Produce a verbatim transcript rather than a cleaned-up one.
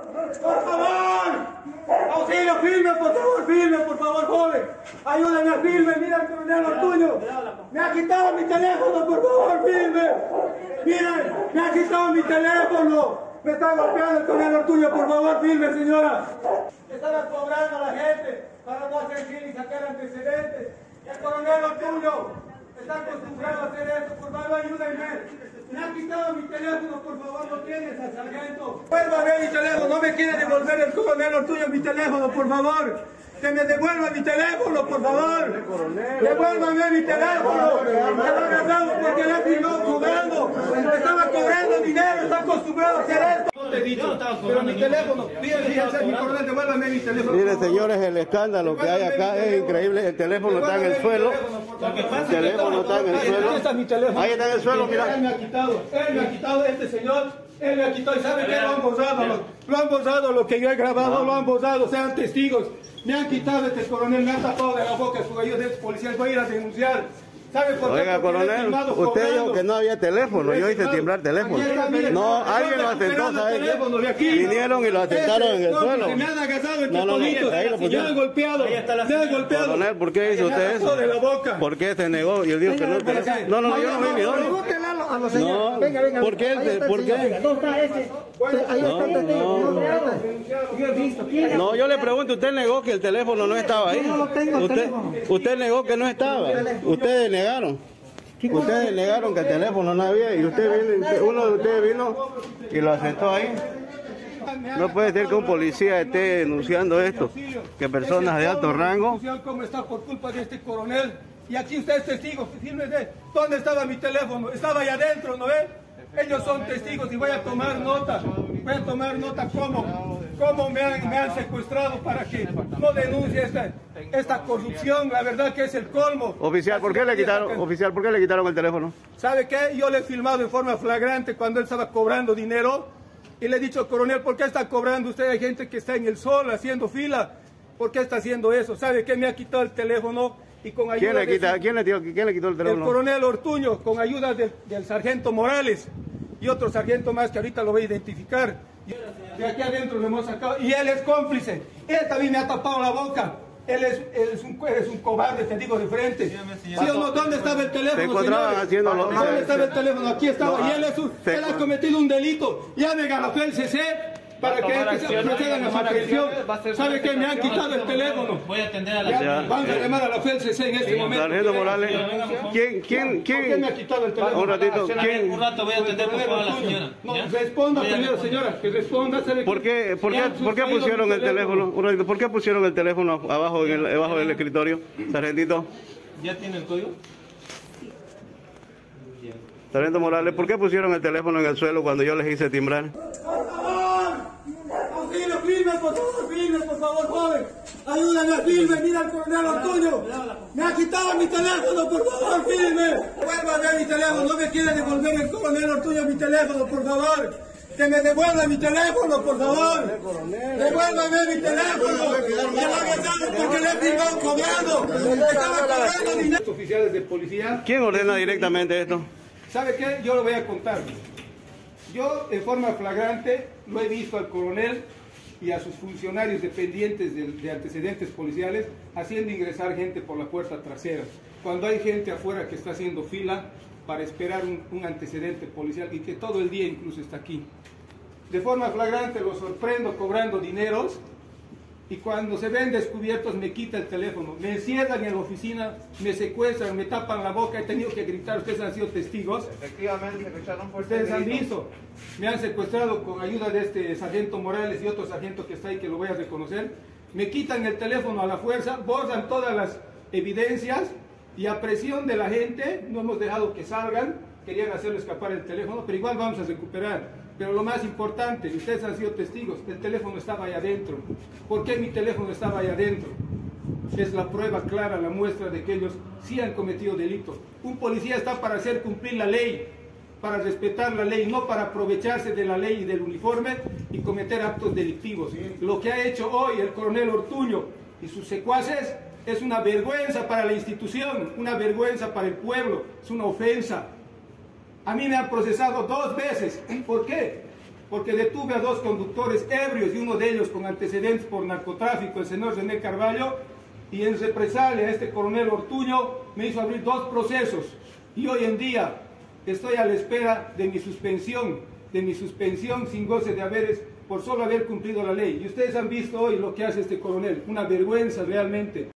¡Por favor! ¡Auxilio, filme, por favor, filme, por favor, joven! ¡Ayúdame a filme! ¡Mira el coronel Ortuño! ¡Me ha quitado mi teléfono, por favor, filme! ¡Miren! ¡Me ha quitado mi teléfono! ¡Me está golpeando el coronel Ortuño, por favor, filme, señora! Estaba cobrando a la gente para no hacer fila y sacar antecedentes. El coronel Ortuño está acostumbrado a hacer eso, por favor, ayúdenme. Me ha quitado mi teléfono, por favor, no tienes al sargento. Vuelva a ver mi teléfono, no me quiere devolver el coronel Ortuño mi teléfono, por favor. Que me devuelva mi teléfono, por favor. Devuélvame mi teléfono. Me lo ha agarrado porque le he firmado cobrando. Me estaba cobrando dinero, está acostumbrado a hacer esto. No te he dicho, pero mi teléfono, fíjense, mi coronel, devuélvame mi teléfono. Mire, señores, el escándalo que hay acá es increíble. El teléfono está en el suelo. El teléfono está en el suelo. Ahí está mi teléfono. Ahí está en el suelo, mira. Él me ha quitado, él me ha quitado este señor. Él me ha quitado y sabe que lo han borrado. Lo, lo han borrado, lo que yo he grabado, lo han borrado, sean testigos. Me han quitado este coronel, me han tapado de la boca su gallo de policías, voy a ir a denunciar. ¿Sabe por qué? Oiga, coronel, usted dijo que no había teléfono, yo hice timbrar teléfono. No, alguien lo atentó, ¿sabes? Vinieron y lo atentaron en el suelo. Me han agarrado entre No, no, no, toditos, ahí lo me han golpeado, me han golpeado. Coronel, ¿por qué hizo usted eso? De la boca. ¿Por qué se negó? Yo digo que no. No, no, no, yo no vi ni dónde. No, venga, venga. ¿por qué? ¿Por qué? ¿Dónde está ese? Ahí está el testigo. Yo he visto. ¿Quién? No, yo le pregunto, usted negó que el teléfono no estaba ahí. Yo no lo tengo, el Usted, teléfono. usted negó que no estaba. Ustedes negaron. Ustedes negaron que el teléfono no había y usted vino, uno de ustedes vino y lo aceptó ahí. No puede ser que un policía esté denunciando esto, que personas de alto rango. ¿Cómo está por culpa de este coronel? Y aquí usted es testigo, fírmese. ¿Dónde estaba mi teléfono? Estaba ahí adentro, ¿no ve? Ellos son testigos y voy a tomar nota. Voy a tomar nota cómo, cómo me, han, me han secuestrado para que no denuncie esta, esta corrupción. La verdad que es el colmo. Oficial, ¿por qué le quitaron, oficial, ¿por qué le quitaron el teléfono? ¿Sabe qué? Yo le he filmado en forma flagrante cuando él estaba cobrando dinero. Y le he dicho, coronel, ¿por qué está cobrando usted? Hay gente que está en el sol haciendo fila. ¿Por qué está haciendo eso? ¿Sabe qué? Me ha quitado el teléfono y con ayuda ¿Quién le, quita, de... ¿quién le, dio, ¿quién le quitó el teléfono? El coronel Ortuño, con ayuda del, del sargento Morales y otro sargento más que ahorita lo voy a identificar. De aquí adentro lo hemos sacado y él es cómplice. Él también me ha tapado la boca. Él es, él es, un, él es un cobarde, te digo de frente. ¿Sí o no? ¿Dónde estaba el teléfono, Se encontraban señores? haciendo lo... ¿Dónde estaba el teléfono? Aquí estaba. No, y él, es un, se... él ha cometido un delito. Ya me ganó el C C para que procedan a su atención. ¿Sabe qué? Me han quitado el teléfono. Voy a atender a la Ya, señora. vamos a llamar a la F E L C C en este momento. Sargento Morales, ¿quién, quién, quién? ¿Por qué me ha quitado el teléfono? Un ratito, ¿quién? Un rato voy a atender por favor a la señora. No, ¿Ya? responda primero, señora, que responda. ¿Por qué, por qué, por qué pusieron el teléfono? Un ratito, ¿por qué pusieron el teléfono abajo, en el, abajo del escritorio, sargentito? ¿Ya tiene el código? Sargento Morales, ¿por qué pusieron el teléfono en el suelo cuando yo les hice timbrar? ¡Por favor! ¡Auxilio, filme, por favor, filme, por favor, joven! ¡Ayúdame a filme! ¡Mira al coronel Ortuño! ¡Me ha quitado mi teléfono, por favor, filme! ¡Vuelva a ver mi teléfono! ¡No me quiere devolver el coronel Ortuño mi teléfono, por favor! ¡Que me devuelva mi teléfono, por favor! ¡Devuélvame mi teléfono! ¡Me lo ha agarrado porque le he firmado cobrando! ¡Estaba cobrando dinero! Oficiales de policía... ¿Quién ordena directamente esto? ¿Sabe qué? Yo lo voy a contar. Yo, en forma flagrante, lo he visto al coronel y a sus funcionarios dependientes de, de antecedentes policiales haciendo ingresar gente por la puerta trasera. Cuando hay gente afuera que está haciendo fila para esperar un, un antecedente policial y que todo el día incluso está aquí. De forma flagrante lo sorprendo cobrando dineros y cuando se ven descubiertos me quita el teléfono, me encierran en la oficina, me secuestran, me tapan la boca, he tenido que gritar, ustedes han sido testigos. Efectivamente, secuestraron por Ustedes han delito. visto, me han secuestrado con ayuda de este sargento Morales y otro sargento que está ahí que lo voy a reconocer, me quitan el teléfono a la fuerza, borran todas las evidencias y a presión de la gente, no hemos dejado que salgan, querían hacerlo escapar el teléfono, pero igual vamos a recuperar. Pero lo más importante, ustedes han sido testigos, el teléfono estaba ahí adentro. ¿Por qué mi teléfono estaba ahí adentro? Es la prueba clara, la muestra de que ellos sí han cometido delitos. Un policía está para hacer cumplir la ley, para respetar la ley, no para aprovecharse de la ley y del uniforme y cometer actos delictivos. Lo que ha hecho hoy el coronel Ortuño y sus secuaces es una vergüenza para la institución, una vergüenza para el pueblo, es una ofensa. A mí me han procesado dos veces. ¿Por qué? porque detuve a dos conductores ebrios y uno de ellos con antecedentes por narcotráfico, el señor René Carvalho, y en represalia a este coronel Ortuño me hizo abrir dos procesos y hoy en día estoy a la espera de mi suspensión, de mi suspensión sin goce de haberes por solo haber cumplido la ley. Y ustedes han visto hoy lo que hace este coronel, una vergüenza realmente.